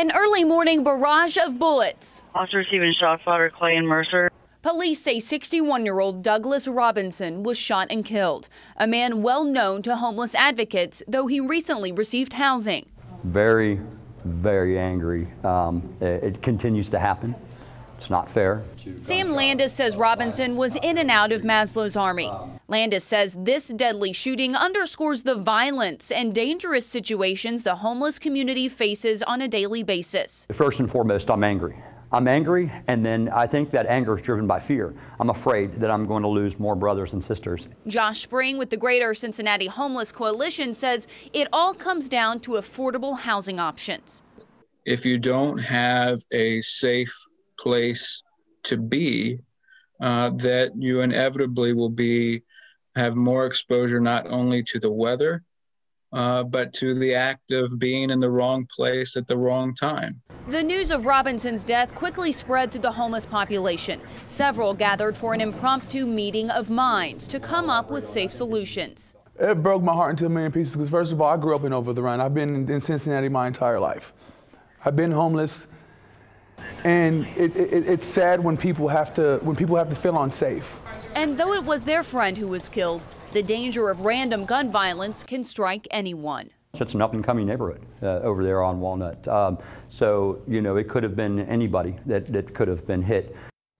An early morning barrage of bullets. Officer receiving shot fire, Clay and Mercer. Police say 61-year-old Douglas Robinson was shot and killed. A man well known to homeless advocates, though he recently received housing. Very, very angry. It continues to happen. It's not fair. Sam Landis says Robinson was in and out of Maslow's Army. Landis says this deadly shooting underscores the violence and dangerous situations the homeless community faces on a daily basis. First and foremost, I'm angry. I'm angry, and then I think that anger is driven by fear. I'm afraid that I'm going to lose more brothers and sisters. Josh Spring with the Greater Cincinnati Homeless Coalition says it all comes down to affordable housing options. If you don't have a safe place to be, that you inevitably will have more exposure not only to the weather, but to the act of being in the wrong place at the wrong time. The news of Robinson's death quickly spread through the homeless population. Several gathered for an impromptu meeting of minds to come up with safe solutions. It broke my heart into a million pieces because, first of all, I grew up in Over-the-Rhine. I've been in Cincinnati my entire life. I've been homeless, and it's sad when people have to feel unsafe. And though it was their friend who was killed, the danger of random gun violence can strike anyone. It's an up-and-coming neighborhood over there on Walnut. So, you know, it could have been anybody that could have been hit.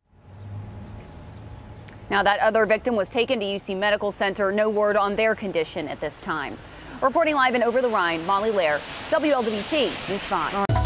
Now, that other victim was taken to UC Medical Center. No word on their condition at this time. Reporting live in Over the Rhine, Molly Lair, WLWT News 5.